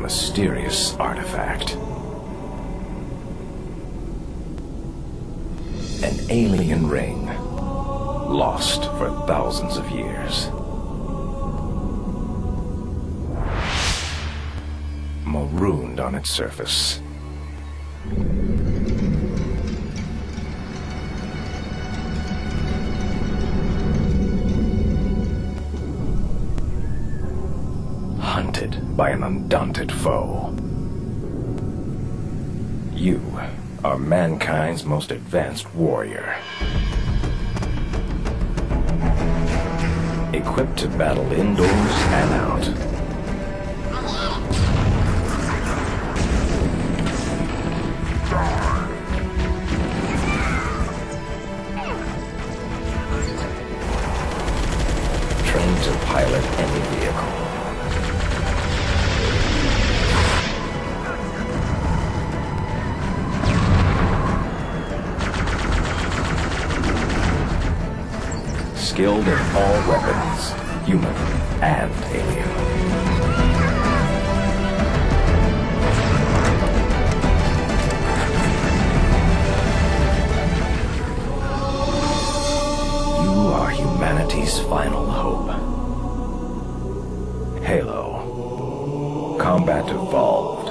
mysterious artifact. An alien ring, lost for thousands of years. Marooned on its surface. Hunted by an undaunted foe. You are mankind's most advanced warrior. Equipped to battle indoors and out. Trained to pilot any vehicle. Skilled in all weapons, human and alien. You are humanity's final hope. Halo. Combat Evolved.